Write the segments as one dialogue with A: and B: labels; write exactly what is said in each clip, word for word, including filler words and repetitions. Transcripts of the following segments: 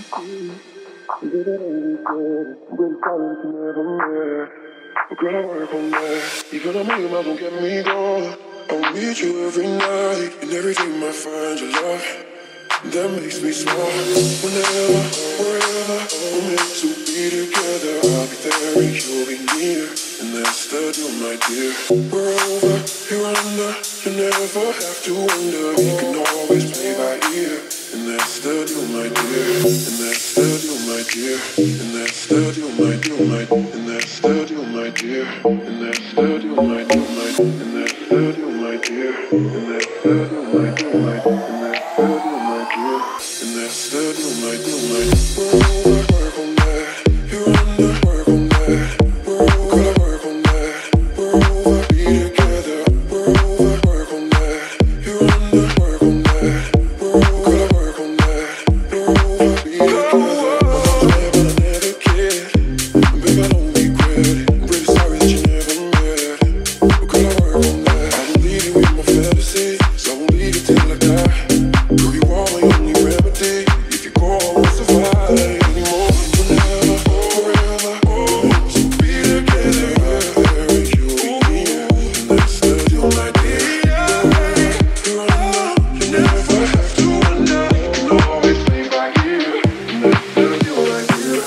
A: Girl, I work on that. Even a million miles won't get me going. I'll meet you every night, and every time I find your love, that makes me smile. Whenever, wherever, we're meant to be together. I'll be there and you'll be near, and that's the deal, my dear. We're over, you're under, you never have to wonder. You can always play by ear, and that's the deal, my dear. And that's the deal, my dear. And that's the deal, my deal, my. And that's the deal, my dear. And that's the deal, my deal, my. And that's the deal, my dear. And that's the deal, my deal, my. And that's the deal, my dear. And that's the deal, my deal, my. We're over, work on that. You're under, work on that. We're over, work on that. We're over, be together. We're over, work on that. You're under, work on that. We're over, work on that. We're over, be together. I'm never, never kid. Baby, I don't regret it. I'm really sorry that you never met. Could I work on that? I don't leave you with my fantasy, so I won't leave you till I die. Girl, you are my only remedy. If you go, I won't survive anymore. Whenever, forever, meant to be together. There and you'll be near, and that's the deal, my dear. You're under, you never have to wonder. You can always play by ear, and that's the deal, my dear.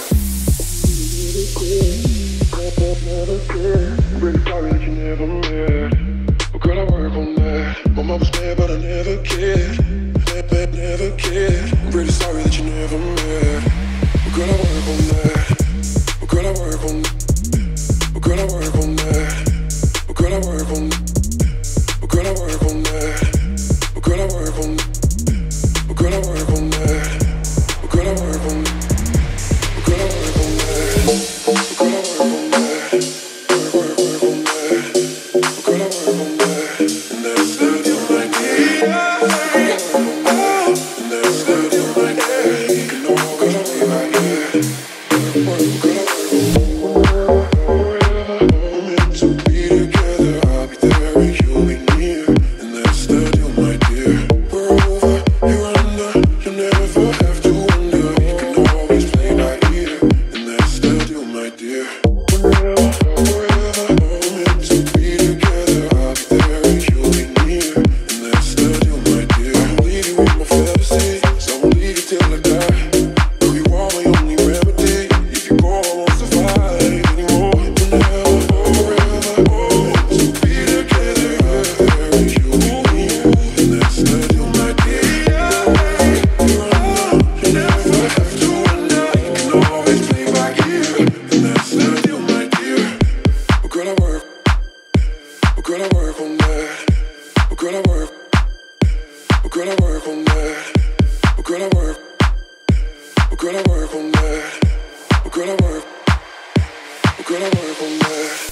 A: Never cared. I'm really sorry that you never met. But girl, I work on that. My mom was mad, but I never cared. Never, never cared. I'm really sorry that you never met. But girl, I work on that. But girl, I work on. But girl, I work on that. But girl, I work on. But girl, I work on that. But girl, I work on. But girl, I work on that. But girl, I work on. But girl, I work on that. But girl, I work on that. Work, work, work on that. But girl, I work on that. And that's the deal, my dear. But girl, I work on that. And that's the deal, my dear. You can always play by ear. Work, work, girl, I work on that. Wherever we're meant to be together, I'll be there and you'll be near, and that's the deal, my dear. We're over, you're under, you never have to wonder. You can always play by ear, and that's the deal, my dear. Whenever, wherever we're meant to be together, I'll be there and you'll be near, and that's the deal, my dear. I won't leave you with my fantasy, so I won't leave you till I die. Girl, you are my only remedy. If you go, I won't survive anymore. Whenever, wherever we're meant to be together, there and you'll be near, and that's the deal, my dear. You're under, you never have to wonder. You can always play by ear, and that's the deal, my dear. But girl, I work. But girl, I work on that. But girl, I work. But girl, I work on that. But girl, I work. But girl, I work on that. But girl, I work. But girl, I work on that.